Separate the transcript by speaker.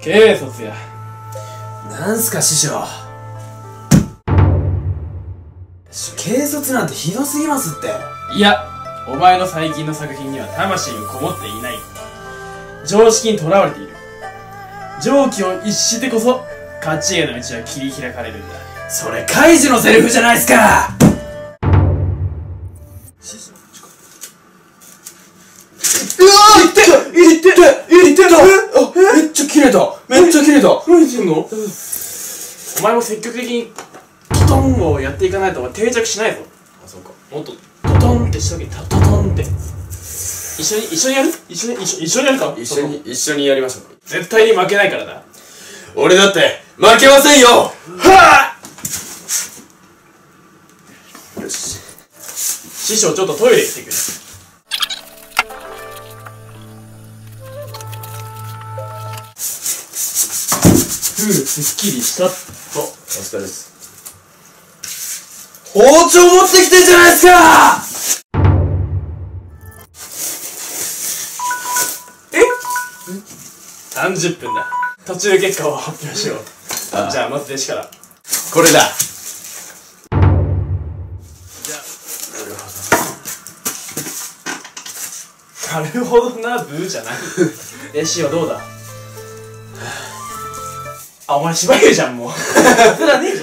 Speaker 1: 軽率や。
Speaker 2: なんすか師匠。軽率なんてひどすぎますって。
Speaker 1: いや、お前の最近の作品には魂がこもっていない。常識にとらわれている。常軌を逸してこそ勝ちへの道は切り開かれるんだ。
Speaker 2: それカイジのセリフじゃないっすか。うわー、いってた。めっちゃ切れた。何言ってんの？
Speaker 1: お前も積極的にトトンをやっていかないと定着しないぞ。
Speaker 2: あ、そうか。
Speaker 1: もっとトトンってしとけ。トトンって一緒にやる？一緒にやるか。
Speaker 2: 一緒にやりましょう。
Speaker 1: 絶対に負けないからな。
Speaker 2: 俺だって負けませんよ。
Speaker 1: は
Speaker 2: あ。よし。
Speaker 1: 師匠ちょっとトイレ行ってくる。すっきりしたっと。
Speaker 2: お疲れです。包丁持ってきてんじゃないですか。
Speaker 1: 30分だ。途中結果を発表しよう。じゃあまず弟子から。
Speaker 2: これだ。
Speaker 1: じゃあなるほどな、ブーじゃない。弟子はどうだ。あ、お前芝居じゃんもう。普段ねえ